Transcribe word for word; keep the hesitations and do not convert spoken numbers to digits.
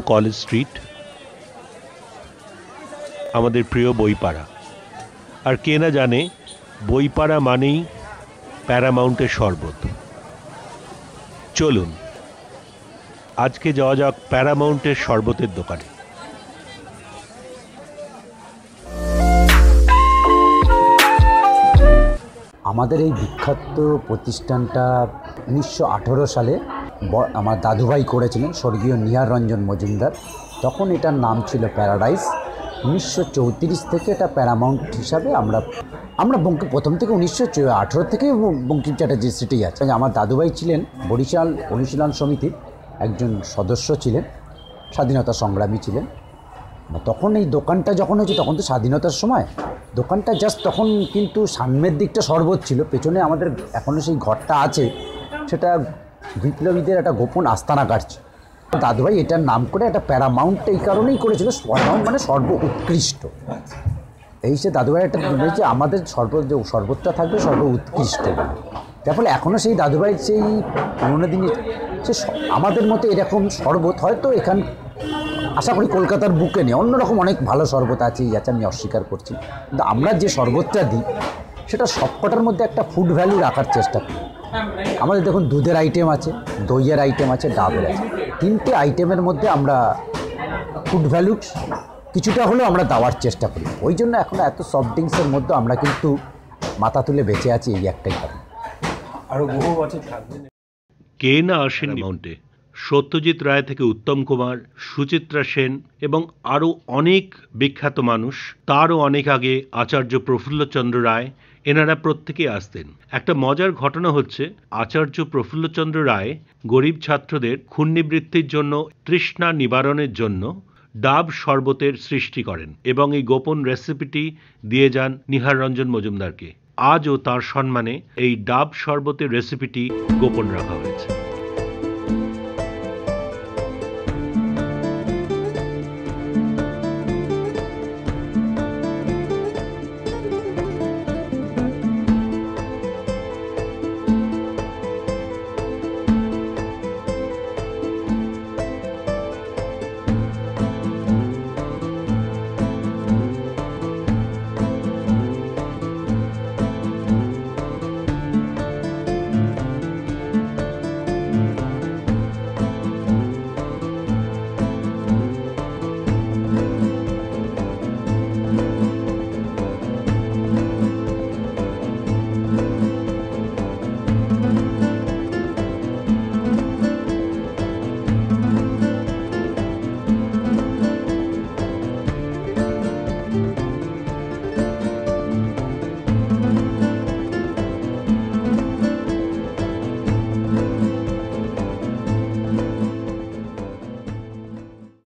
College street, আমাদের প্রিয় বইপাড়া। আর কে না জানে বইপাড়া মানেই প্যারামাউন্টের শরবত। চলুন আজকে যাওয়া যাক প্যারামাউন্টের শরবতের দোকানে। আমাদের এই বিখ্যাত প্রতিষ্ঠানটা উনিশশো আঠেরো সালে আমার দাদুভাই করেছিলেন, স্বর্গীয় নিহার রঞ্জন মজুমদার। তখন এটার নাম ছিল প্যারাডাইস। উনিশশো চৌত্রিশ থেকে এটা প্যারামাউন্ট হিসাবে আমরা আমরা বঙ্কিম প্রথম থেকে উনিশশো আঠেরো থেকে বঙ্কিম চ্যাটার্জি স্ট্রিটেই আছে। আমার দাদুভাই ছিলেন বরিশাল অনুশীলন সমিতির একজন সদস্য ছিলেন, স্বাধীনতা সংগ্রামী ছিলেন। তখন এই দোকানটা যখন হয়েছে তখন তো স্বাধীনতার সময় দোকানটা জাস্ট তখন কিন্তু সামনের দিকটা শরবত ছিল, পেছনে আমাদের এখনও সেই ঘরটা আছে, সেটা বিপ্লবীদের একটা গোপন আস্তানা কাটছে। দাদুভাই এটার নাম করে একটা প্যারামাউন্ট এই কারণেই করেছিল, প্যারামাউন্ট মানে সর্ব উৎকৃষ্ট। এই সে দাদুভাই একটা বলেছে আমাদের শরবত যে শরবতটা থাকবে সর্ব উৎকৃষ্ট। তার ফলে এখনও সেই দাদুভাই সেই পুরোনো দিনে সে আমাদের মতো এরকম শরবত হয়তো এখান আশা করি কলকাতার বুকে নেই, অন্যরকম অনেক ভালো শরবত আছে, এই আছে আমি অস্বীকার করছি। কিন্তু আমরা যে শরবতটা দিই সেটা সবকটার মধ্যে একটা ফুড ভ্যালু রাখার চেষ্টা করি। আমাদের দেখুন দুধের আইটেম আছে, দইয়ের আইটেম আছে, ডাবের আছে, তিনটে আইটেমের মধ্যে আমরা ফুড ভ্যালু কিছুটা হলেও আমরা দেওয়ার চেষ্টা করি। ওই জন্য এখন এত সফট ড্রিঙ্কসের মধ্যে আমরা কিন্তু মাথা তুলে বেঁচে আছি, এই একটাই কারণ। আরও বহু বছর থাকবে। কে না আসেন মাউন্টে? সত্যজিৎ রায় থেকে উত্তম কুমার, সুচিত্রা সেন এবং আরও অনেক বিখ্যাত মানুষ, তারও অনেক আগে আচার্য প্রফুল্লচন্দ্র রায়, এনারা প্রত্যেকেই আসতেন। একটা মজার ঘটনা হচ্ছে, আচার্য প্রফুল্লচন্দ্র রায় গরিব ছাত্রদের ক্ষুণ্ণিবৃত্তির জন্য, তৃষ্ণা নিবারণের জন্য ডাব শরবতের সৃষ্টি করেন এবং এই গোপন রেসিপিটি দিয়ে যান নিহার রঞ্জন মজুমদারকে। আজও তার সম্মানে এই ডাব শরবতের রেসিপিটি গোপন রাখা হয়েছে।